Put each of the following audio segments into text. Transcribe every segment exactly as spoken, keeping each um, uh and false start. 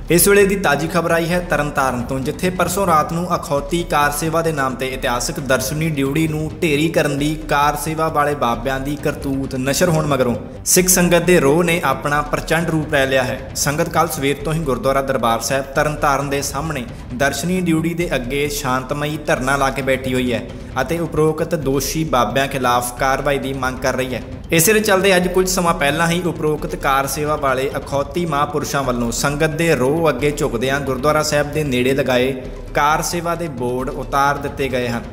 इस वेले की ताज़ी खबर आई है तरनतारन तो, जिथे परसों रात को अखौती कार सेवा के नाम से इतिहासक दर्शनी ड्यूड़ी नूं ढेरी करन दी कार सेवा वाले बाबियां दी करतूत नशर होण मगरों सिख संगत के रोह ने अपना प्रचंड रूप लै लिया है। संगत कल सवेर तो ही गुरुद्वारा दरबार साहिब तरनतारन के सामने दर्शनी ड्यूड़ी के अगे शांतमई धरना ला के बैठी हुई है और उपरोक्त दोषी बाबियां खिलाफ कार्रवाई की मांग कर रही है। इस चलते अज कुछ समा पहला ही उपरोक्त कार सेवा वाले अखौती महापुरुषों वालों संगत के रोह अगे झुकदियां गुरुद्वारा साहिब के नेड़े लगाए कार सेवा के बोर्ड उतार दिते गए हैं।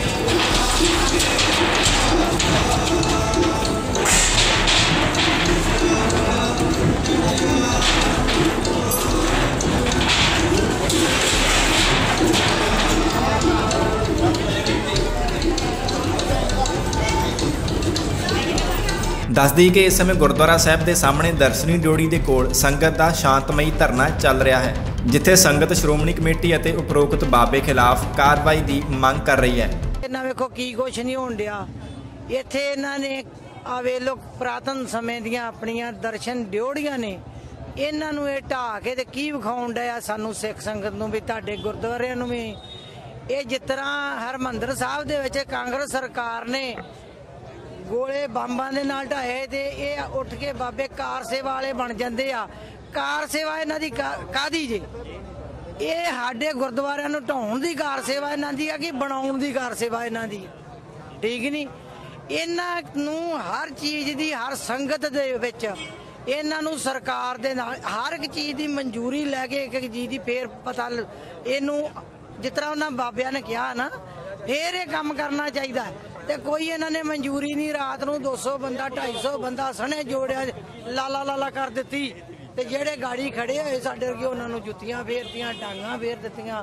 दस दी कि इस समय गुरुद्वारा साहिब के सामने दर्शनी ड्योढ़ी के कोल संगत का शांतमई धरना चल रहा है, जिथे संगत श्रोमणी कमेटी और उपरोक्त बाबे खिलाफ कार्रवाई की मांग कर रही है। इन्हां वेखो की कुछ नहीं होण दिया इत्थे इन्हां ने आ वे लोग पुरातन समय दियां अपनियां दर्शन ड्योढ़ियां ने इन्हां नूं इह ढाह के ते की विखाउण दिया सानूं सिख संगत नूं भी तुहाडे गुरुद्वारिआं नूं भी इह जिस तरह हरमंदर साहिब दे विच कांग्रेस सरकार ने गोले बंबां दे नाल ढाए ते ये उठ के बाबे कार सेवा वाले बन जाते आ। कार सेवा इन्हां दी कादी जे ये साडे गुरुद्वारिआं नूं ढाउण दी कार सेवा इन्हां दी आ कि बनाउण दी कार सेवा इन्हां दी, ठीक नहीं। इन्हां नूं हर चीज़ दी हर संगत दे विच इन्हां नूं सरकार दे नाल हर एक चीज़ दी मंजूरी लैके एक एक चीज़ दी फेर पता इनू जिस तरह उन्हां बाबियां ने कहा ना फिर ये काम करना चाहिए ते कोई इन्होंने मंजूरी नहीं। रात नूं दो सौ बंदा ढाई सौ बंदा सने जोड़िया लाला लाला कर दी ते जेड़े गाड़ी खड़े हुए साडे वर्गे उन्होंने जुत्तियां फेरतियां डांगां फेर दित्तियां।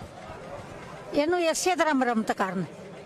इनू इसे तरह मरम्मत करन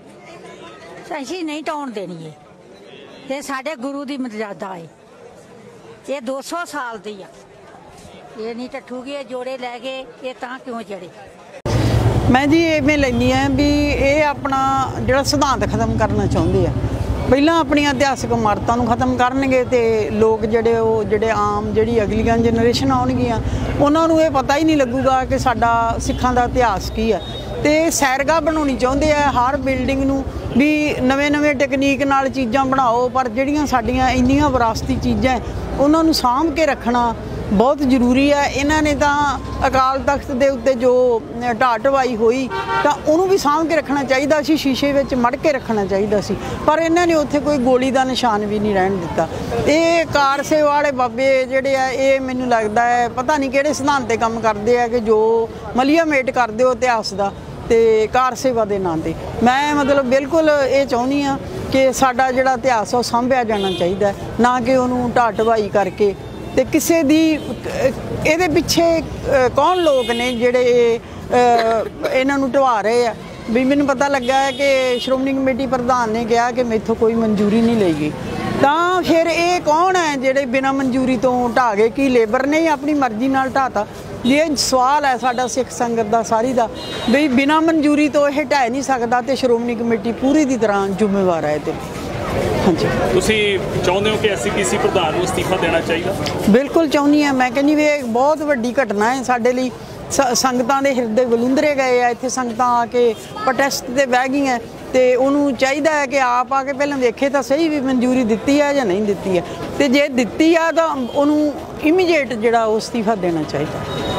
असीं नहीं ढाउण देनी है ते साडे गुरु की मर्यादा है। ये दो सौ साल दी आ ये नहीं टठूगी जोड़े लै गए ये तां क्यों चढ़े। मैं जी इवें लैनी है भी ये अपना जो सिद्धांत खत्म करना चाहते हैं। पहला अपनी इतिहासक इमारतों खत्म करनगे तो लोग जोड़े जोड़े आम जी अगलियां जनरेशन आउणगियां उन्होंने ये पता ही नहीं लगूगा कि साडा सिखां दा इतिहास की है। तो सैरगाह बनानी चाहते हैं हर बिल्डिंग नूं भी नवे नवे टैकनीक नाल चीज़ां बनाओ, पर जिहड़ियां साडियां इन्नियां विरासती चीज़ां उन्होंने सामभ के रखना बहुत जरूरी है। इन्हों ने तो अकाल तख्त के उत्ते जो ढाह ढवाई हुई तो उन्होंने भी सामभ के रखना चाहिए सी, शीशे में मड़ के रखना चाहिए सी, पर इन्होंने उत्थे कोई गोली का निशान भी नहीं रहन दिता। ये कार सेवा वाले बाबे जोड़े है ये मैनूं लगता है पता नहीं किहड़े सिद्धांत ते काम करते हैं कि जो मलिया मेट करते हो इतिहास का ते कार सेवा के नाम पर। मैं मतलब बिल्कुल ये चाहुंदी हाँ कि साडा जिहड़ा इतिहास है सांभिया जाना चाहिए, ना कि उन्होंने ढाह ढवाई करके ते किसी दी इहदे पिछे कौन लोग ने जिहड़े इन्हां नूं ढवा रहे हैं। भी मैनूं पता लगा है कि श्रोमणी कमेटी प्रधान ने कहा कि मेथों कोई मंजूरी नहीं ली गई, तो फिर ये कौन है जिहड़े बिना मंजूरी तो ढा गए कि लेबर ने अपनी मर्जी नाल ढाता। ये सवाल है साडा सिख संगत दा सारी दा भी बिना मंजूरी तो यह ढा नहीं सकता तो श्रोमणी कमेटी पूरी दी तरह जिम्मेवार है। हाँ जी तुसीं चाहुंदे हो कि एस सी पी सी प्रधान नूं इस्तीफा देना चाहिए? बिल्कुल चाहुंदी हाँ। मैं कहनी भी एक बहुत वड्डी घटना है साडे लई। संगतां दे हिरदे वलुंदरे गए आ, इत्थे संगतां आके प्रोटेस्ट ते बह गईयां ते उहनूं चाहिदा है कि आप आके पहले वेखे तो सही भी मंजूरी दित्ती है या नहीं दित्ती है, ते जे दित्ती है तो उहनूं इमीडिएट जिहड़ा इस्तीफा देना चाहिए।